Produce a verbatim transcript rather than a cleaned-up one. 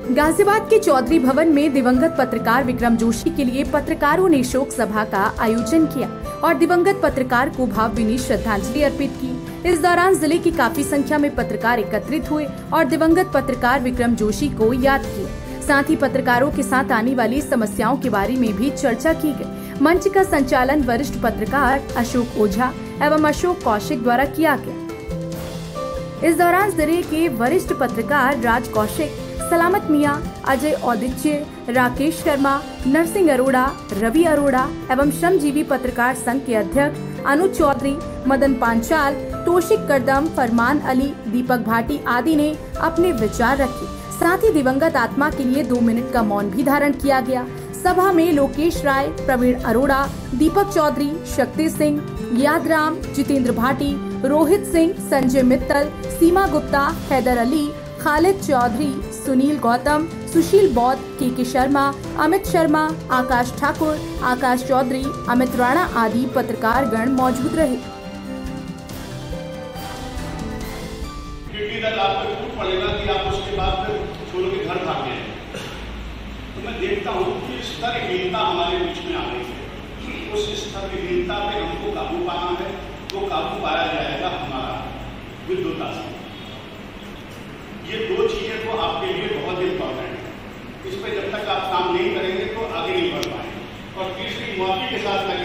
गाजियाबाद के चौधरी भवन में दिवंगत पत्रकार विक्रम जोशी के लिए पत्रकारों ने शोक सभा का आयोजन किया और दिवंगत पत्रकार को भावभीनी श्रद्धांजलि अर्पित की। इस दौरान जिले की काफी संख्या में पत्रकार एकत्रित हुए और दिवंगत पत्रकार विक्रम जोशी को याद किया। साथ ही पत्रकारों के साथ आने वाली समस्याओं के बारे में भी चर्चा की गई। मंच का संचालन वरिष्ठ पत्रकार अशोक ओझा एवं अशोक कौशिक द्वारा किया गया। इस दौरान जिले के वरिष्ठ पत्रकार राज कौशिक, सलामत मियां, अजय औदिच्य, राकेश शर्मा, नरसिंह अरोड़ा, रवि अरोड़ा एवं श्रमजीवी पत्रकार संघ के अध्यक्ष अनुज चौधरी, मदन पांचाल, तोशिक करदम, फरमान अली, दीपक भाटी आदि ने अपने विचार रखे। साथ ही दिवंगत आत्मा के लिए दो मिनट का मौन भी धारण किया गया। सभा में लोकेश राय, प्रवीण अरोड़ा, दीपक चौधरी, शक्ति सिंह, यादराम, जितेंद्र भाटी, रोहित सिंह, संजय मित्तल, सीमा गुप्ता, हैदर अली, खालिद चौधरी, सुनील गौतम, सुशील बौद्ध, के के शर्मा, अमित शर्मा, आकाश ठाकुर, आकाश चौधरी, अमित राणा आदि पत्रकार गण मौजूद रहे। आपको छूट पड़ेगा कि आप उसके बाद फिर छोड़ के घर भाग गए। तो मैं देखता हूँ कि स्तरहीनता हमारे बीच में आ रही है। उस स्तरहीनता पे हमको काबू पाना है, वो काबू पाया जाएगा हमारा विद्वता से। ये दो चीजें तो आपके लिए बहुत इंपॉर्टेंट है। इस पर जब तक आप काम नहीं करेंगे तो आगे नहीं बढ़ पाएंगे। और तीसरी मौके के साथ